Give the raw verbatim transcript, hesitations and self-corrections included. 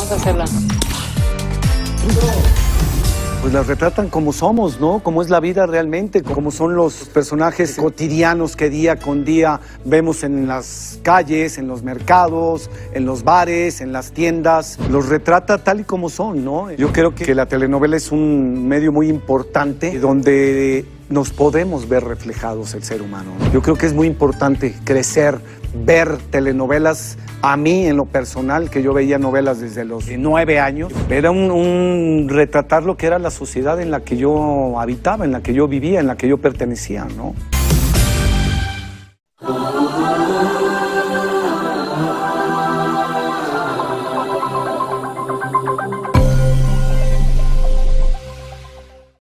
Vamos a hacerla. Pues las retratan como somos, ¿no? Como es la vida realmente, como son los personajes cotidianos que día con día vemos en las calles, en los mercados, en los bares, en las tiendas. Los retrata tal y como son, ¿no? Yo creo que la telenovela es un medio muy importante donde nos podemos ver reflejados el ser humano, ¿no? Yo creo que es muy importante crecer, ver telenovelas. A mí, en lo personal, que yo veía novelas desde los nueve años, era un, un retratar lo que era la sociedad en la que yo habitaba, en la que yo vivía, en la que yo pertenecía, ¿no?